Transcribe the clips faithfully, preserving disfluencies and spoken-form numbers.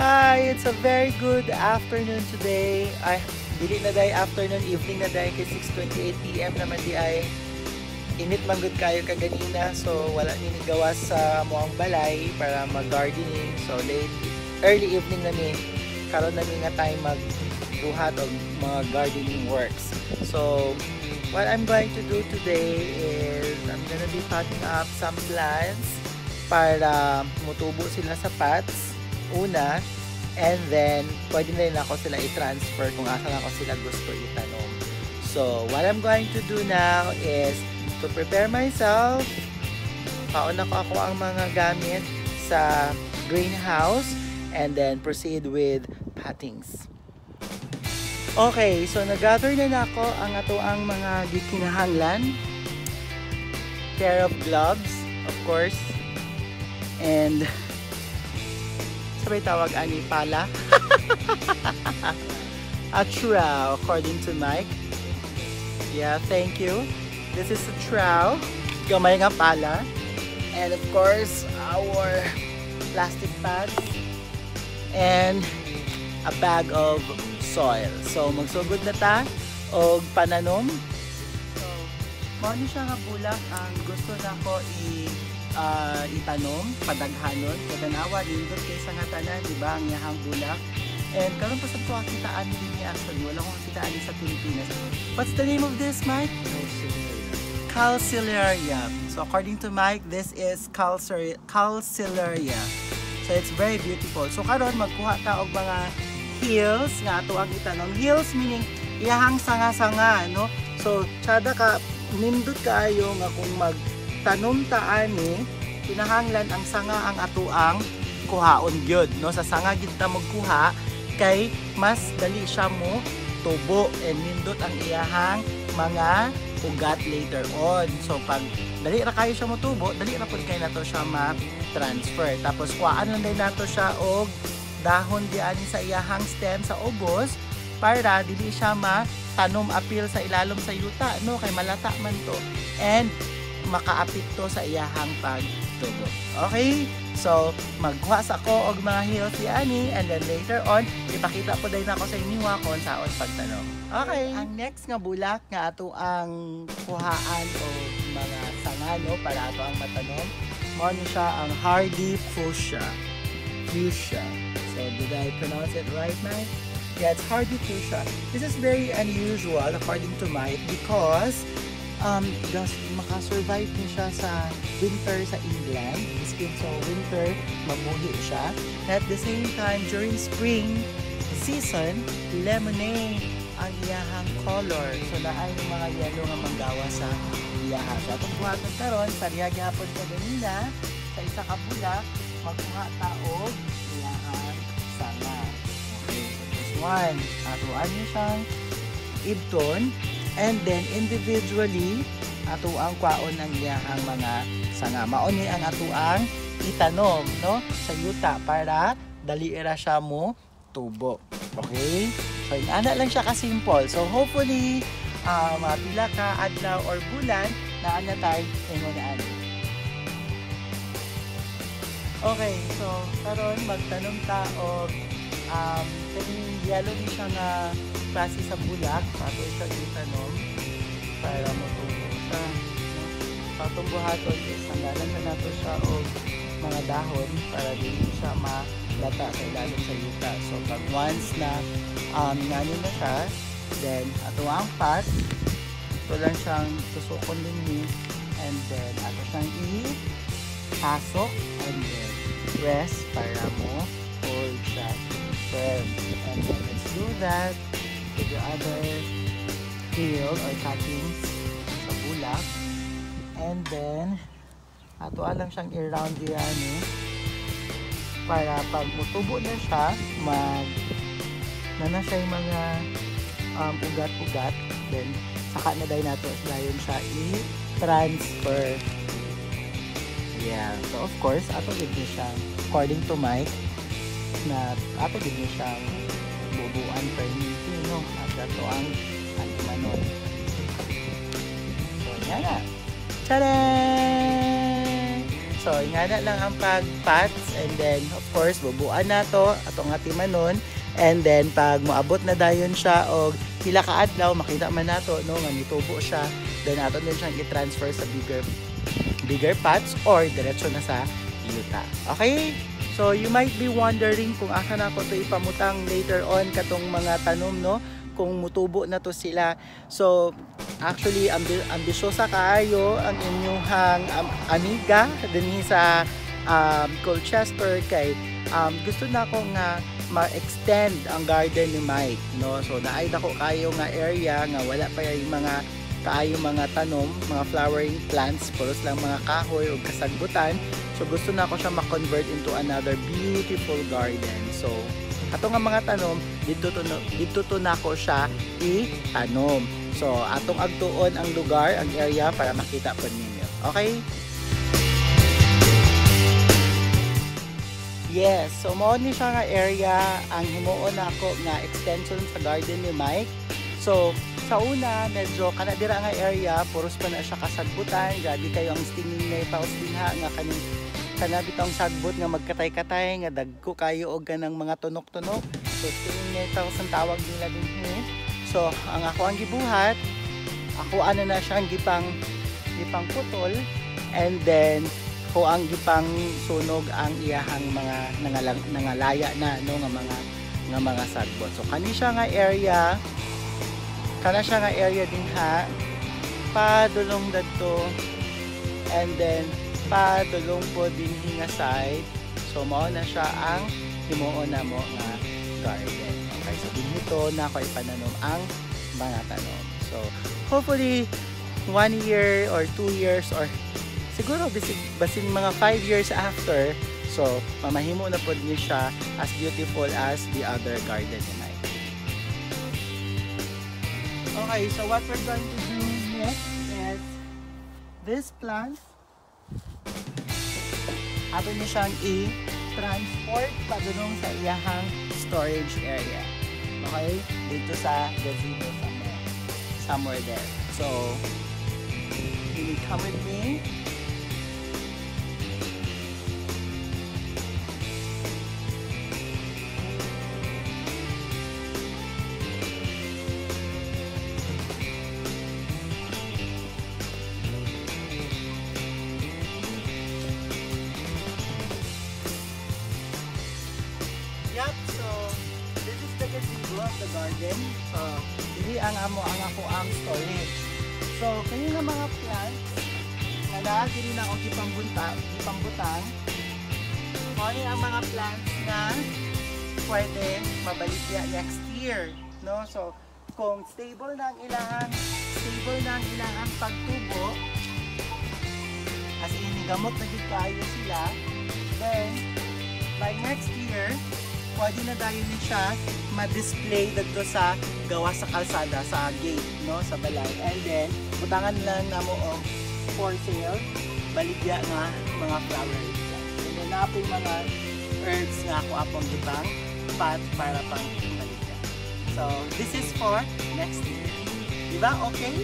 Hi! It's a very good afternoon today. Ay, dili na day afternoon, evening na day kay six twenty-eight p m naman di ay init man good kayo kaganina. So wala ni gawas sa muang balay para mag-gardening. So late, early evening na ni. Karon na nga time magbuhat og mga gardening works. So what I'm going to do today is I'm gonna be potting up some plants para mutubo sila sa pots una, and then pwede na rin ako sila i-transfer kung asan ako sila gusto itanom. So what I'm going to do now is to prepare myself. Pauna ko ako ang mga gamit sa greenhouse and then proceed with pottings. Okay, so nag-gather na na ako ang ato ang mga gikinahanglan. Pair of gloves, of course. And sabay tawag ani pala. A trowel, according to Mike. Yeah, thank you. This is a trowel. Gamay nga pala. And of course, our plastic pads. And a bag of soil. So magsugod na ta og pananom. So, mao ni siya nga bulak ang gusto nako i Uh, itanom, padaghanon, kadanawa nindot kay sa nga tanan, di ba, ang yahang bulak. And karon pa sa to kitaan din ni actually, wala kong kitaan sa Pilipinas. What's the name of this, Mike? Calceolaria. So according to Mike, this is Calceolaria. So it's very beautiful. So karon magkuha ta og mga hills nga ato ang itanom. Hills meaning iyahang sanga-sanga, no? So tsada ka nindot kaayo nga kung mag tanom taani, kinahanglan ang sanga ang atuang kuhaon gyud, no? Sa sanga gid ta magkuha kay mas dali siya mo tubo and nindot ang iyahang mga ugat later on. So pag dali ra kayo siya mo tubo, dali ra pud kay nato siya ma-transfer. Tapos kuhaan lang din nato siya og dahon diani sa iyahang stem sa ubos para dili siya ma-tanom apil sa ilalom sa yuta, no? Kay malata man to. And makaapit to sa iyahang pagtubo. Okay? So, magkuha sa ko og mga hills ani, and then later on, ipakita po din ako sa inyo kung saan pagtanom. Okay. Ang next nga bulak nga ato ang kuhaan o mga sanga, no, para ato ang matanom. Mao ni siya ang hardy fuchsia. Fuchsia. So, did I pronounce it right, Mike? Yeah, it's hardy fuchsia. This is very unusual according to Mike because Um, gas, makasurvive din siya sa winter sa England. So winter, mabuhi siya. At the same time, during spring season, lemonade ang iyahang color. So naay ng mga yellow nga manggawa sa iyaha. So atong buhaton karon, pariya gyapon ka ganina sa isa ka bulak, magkuha ta og iyahang sanga. Okay, so this one, atuan niyo siyang ibton. And then individually ato ang kwaon ng iyahang mga sanga. Mauni ang ato ang itanom, no, sa yuta para dali ra siya mo tubo. Okay? So ana lang siya ka simple. So hopefully uh, mapila ka adlaw or bulan na ana tay ingon. Okay, so karon magtanom ta og um kani yellow ni siya nga klase sa bulak, pato siya itanom para matubo siya, no? Patumbuhaton is hangganan na nato siya o mga dahon para din siya malata sa ilalim sa yuta. So pag once na um, nganin na siya, then ato ang pot, ito lang siyang tusukon din, and then ato siyang i-pasok and then rest para mo hold siya firm. And then let's do that with the other peel or cuttings sa bulak, and then ato alam siyang i-round diyan eh, para pag mutubo na siya mag na na siya yung mga um, ugat-ugat, then saka na dahil nato dayon siya i-transfer. Yeah, so of course ato gid ni siya according to Mike na ato gid ni siya bubuan permiti, no, at ato ang manon. So yan na. Tada! So, ingana lang ang pag-pots and then of course bubuan na to atong atimanon and then pag moabot na dayon siya og pila ka adlaw makita man nato no nga nitubo siya, then ato din siyang i-transfer sa bigger bigger pots or diretso na sa yuta. Okay? So you might be wondering kung asa na ako to ipamutang later on katong mga tanom no, kung mutubo na to sila. So actually ambi ambisyosa kaayo ang inyong um, amiga dinhi sa um, Colchester kay um, gusto na ko nga ma-extend ang garden ni Mike no. So naay dako kayo nga area nga wala pa yung mga kaayo mga tanom, mga flowering plants, puros lang mga kahoy o kasagbutan. So gusto na ko siya ma-convert into another beautiful garden. So ato nga mga tanom dito to dito to na ko siya i-tanom. So atong agtuon ang lugar, ang area para makita po ninyo. Okay? Yes, so mao ni siya nga area ang himuon nako nga extension sa garden ni Mike. So sa una, medyo kanadira nga area, puros pa na siya kasagbutan. Grabe kayo ang stinging nepals dinha nga kaning kanabitang sagbot nga magkatay-katay nga dagko kayo og ganang mga tunok-tunok. So stinging nepals ang tawag nila dinhi. So ang ako ang gibuhat, ako ano na siya ang gipang gipang putol and then ko ang gipang sunog ang iyahang mga nangalang, nangalaya na no nga mga nga mga sagbot. So kani siya nga area kana siya nga area din ha, padulong dadto and then padulong po din nga side. So mao na siya ang himuon na mo nga garden. Okay, so dito na ako ipananom ang mga tanom. So hopefully one year or two years or siguro basin, basin mga five years after, so mamahimo na po niyo siya as beautiful as the other garden in Mike. Okay, so what we're going to do next is this plant, ato niyo siyang i-transport padulong sa iyahang storage area. Okay? Dito sa gazebo somewhere. Somewhere there. So, will you come with me? Yep, so this is the gazebo of the garden. So, dili ang amo ang ako ang storage. So, kani nga mga plants nga naa dili na og ipambunta, ipambutang. Kani ang mga plants na pwede mabaligya next year, no? So, kung stable na ang ilahang stable na ang ilahang pagtubo, as in gamot na gid kaayo sila, then by next year pwede na dahil ni siya ma-display dito sa gawa sa kalsada, sa gate, no, sa balay. And then, butangan lang na mo og for sale, baligya nga mga flowers. And then, napoy mga herbs nga ako apong ibang pot para pang baligya. So, this is for next year. Diba? Okay?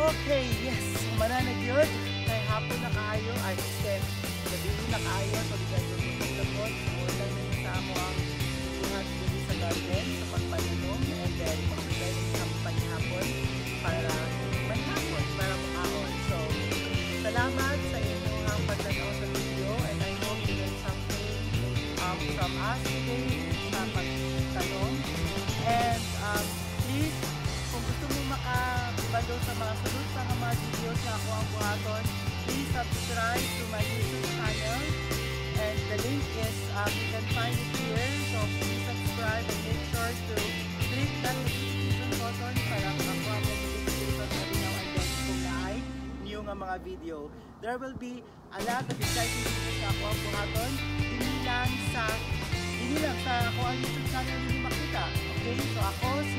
Okay, yes. Mananag yun. Kay hapon na kaayo. Ay, step. Gabi na kaayo. So, di kayo tutulog-tagod. Mula na yun sa amo ang buhat dito sa garden, sa pagpaninom. And then, mag-prepare din sa panihapon para manihapon, para makaon. So, salamat sa inyong pagtanaw sa video. And I hope you learned something um, from us today sa pagtanong. And um, please, kung gusto mo makabalo sa mga sunod sa mga videos na ako ang buhaton, please subscribe to my YouTube channel. And the link is, um, you can find it here. So please subscribe and make sure to click that notification button para makakuha mo notification sa linaw and then kung naay new nga mga video. There will be a lot of exciting videos na ako ang buhaton. Hindi lang sa, hindi lang sa ako ang YouTube channel hindi makita. Okay? So ako si